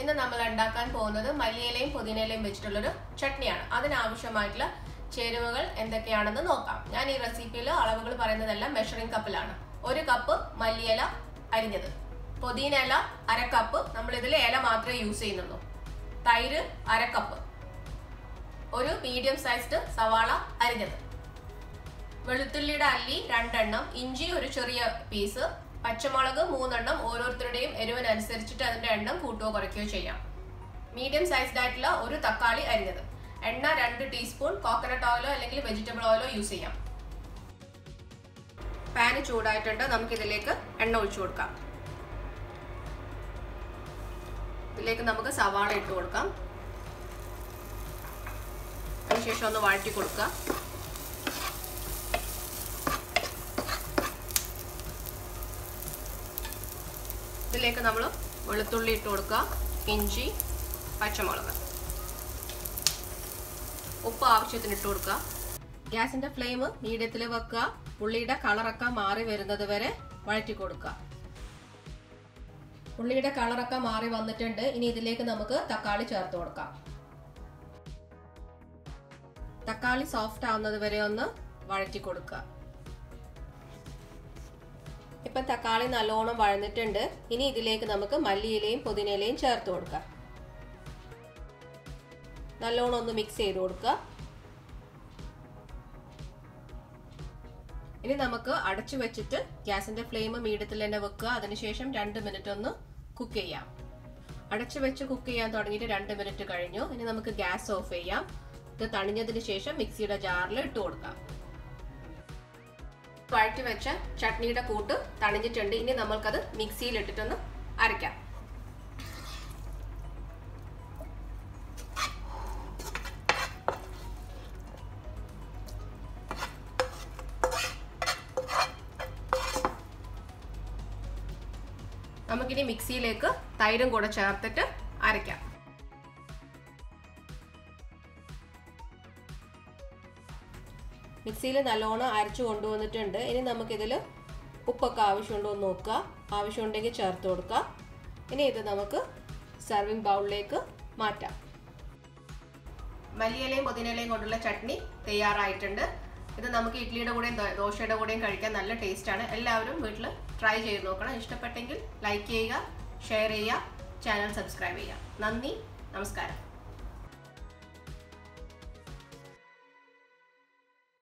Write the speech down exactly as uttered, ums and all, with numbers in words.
ഇന്ന് നമ്മൾ ഉണ്ടാക്കാൻ പോകുന്നത് മല്ലിയിലയും പുതിനയിലയും വെച്ചിട്ടുള്ളൊരു ചട്നിയാണ്. അതിനാവശ്യമായിട്ടുള്ള ചേരുവകൾ എന്തൊക്കെയാണെന്ന് നോക്കാം. ഞാൻ ഈ റെസിപ്പിയിൽ അളവുകൾ പറയുന്നതെല്ലാം മെഷറിംഗ് കപ്പിലാണ്. ഒരു കപ്പ് മല്ലിയില അരിഞ്ഞത്, പുതിനയില അര കപ്പ്, നമ്മൾ ഇതിൽ ഇല മാത്രമേ യൂസ് ചെയ്യുന്നുള്ളൂ. തൈര് അര കപ്പ്, ഒരു മീഡിയം സൈസ്ഡ് സവാള അരിഞ്ഞത്, വെളുത്തുള്ളിയുടെ അല്ലി രണ്ടെണ്ണം, ഇഞ്ചി ഒരു ചെറിയ പീസ്, പച്ചമുളക് മൂന്നെണ്ണം. ഓരോരുത്തരുടെയും എരിവിനനുസരിച്ചിട്ട് അതിന്റെ എണ്ണം കൂട്ടുകയോ കുറയ്ക്കുകയോ ചെയ്യാം. മീഡിയം സൈസ്ഡ് ആയിട്ടുള്ള ഒരു തക്കാളി അരിഞ്ഞത്, എണ്ണ രണ്ട് ടീസ്പൂൺ, കോക്കനട്ട് ഓയിലോ അല്ലെങ്കിൽ വെജിറ്റബിൾ ഓയിലോ യൂസ് ചെയ്യാം. പാന് ചൂടായിട്ടുണ്ട്, നമുക്കിതിലേക്ക് എണ്ണ ഒഴിച്ചു കൊടുക്കാം. ഇതിലേക്ക് നമുക്ക് സവാള ഇട്ട് കൊടുക്കാം. അതിനുശേഷം ഒന്ന് വഴറ്റി കൊടുക്കുക. ഇതിലേക്ക് നമ്മൾ വെളുത്തുള്ളി ഇട്ട് കൊടുക്കുക, ഇഞ്ചി, പച്ചമുളക്, ഉപ്പ് ആവശ്യത്തിന് ഇട്ട് കൊടുക്കുക. ഗ്യാസിന്റെ ഫ്ലെയിം മീഡിയത്തിൽ വെക്കുക. ഉള്ളിയുടെ കളറൊക്കെ മാറി വരുന്നത് വരെ വഴറ്റി കൊടുക്കുക. ഉള്ളിയുടെ കളറൊക്കെ മാറി വന്നിട്ടുണ്ട്. ഇനി ഇതിലേക്ക് നമുക്ക് തക്കാളി ചേർത്ത് കൊടുക്കാം. തക്കാളി സോഫ്റ്റ് ആവുന്നത് വരെ ഒന്ന് വഴറ്റി കൊടുക്കുക. ഇപ്പൊ തക്കാളി നല്ലോണം വഴന്നിട്ടുണ്ട്. ഇനി ഇതിലേക്ക് നമുക്ക് മല്ലിയിലയും പുതിനയിലയും ചേർത്ത് കൊടുക്കാം. നല്ലോണം ഒന്ന് മിക്സ് ചെയ്ത് കൊടുക്കുക. ഇനി നമുക്ക് അടച്ചു വെച്ചിട്ട് ഗ്യാസിന്റെ ഫ്ലെയിം മീഡിയത്തിൽ തന്നെ വെക്കുക. അതിനുശേഷം രണ്ട് മിനിറ്റ് ഒന്ന് കുക്ക് ചെയ്യാം. അടച്ചു വെച്ച് കുക്ക് ചെയ്യാൻ തുടങ്ങിയിട്ട് രണ്ട് മിനിറ്റ് കഴിഞ്ഞു. ഇനി നമുക്ക് ഗ്യാസ് ഓഫ് ചെയ്യാം. ഇത് തണിഞ്ഞതിന് ശേഷം മിക്സിയുടെ ജാറിൽ ഇട്ട് കൊടുക്കാം. വഴറ്റി വെച്ച ചട്നിയുടെ കൂട്ട് തണിഞ്ഞിട്ടുണ്ട്. ഇനി നമ്മൾക്കത് മിക്സിയിൽ ഇട്ടിട്ടൊന്ന് അരയ്ക്കാം. നമുക്കിനി മിക്സിയിലേക്ക് തൈരും കൂടെ ചേർത്തിട്ട് അരയ്ക്കാം. മിക്സിയിൽ നല്ലോണം അരച്ചു കൊണ്ടുവന്നിട്ടുണ്ട്. ഇനി നമുക്കിതിൽ ഉപ്പൊക്കെ ആവശ്യമുണ്ടോ എന്ന് നോക്കുക. ആവശ്യമുണ്ടെങ്കിൽ ചേർത്ത് കൊടുക്കുക. ഇനി ഇത് നമുക്ക് സർവിങ് ബൗളിലേക്ക് മാറ്റാം. മല്ലിയിലയും പുതിനയിലയും കൊണ്ടുള്ള ചട്നി തയ്യാറായിട്ടുണ്ട്. ഇത് നമുക്ക് ഇഡ്ഡലിയുടെ കൂടെയും ദോശയുടെ കൂടെയും കഴിക്കാൻ നല്ല ടേസ്റ്റാണ്. എല്ലാവരും വീട്ടിൽ ട്രൈ ചെയ്ത് നോക്കണം. ഇഷ്ടപ്പെട്ടെങ്കിൽ ലൈക്ക് ചെയ്യുക, ഷെയർ ചെയ്യുക, ചാനൽ സബ്സ്ക്രൈബ് ചെയ്യുക. നന്ദി, നമസ്കാരം.